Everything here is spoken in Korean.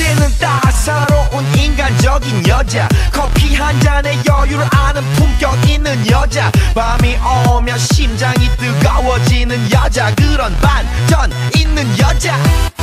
때는 따사로운 인간적인 여자, 커피 한 잔에 여유를 아는 품격 있는 여자, 밤이 오면 심장이 뜨거워지는 여자, 그런 반전 있는 여자.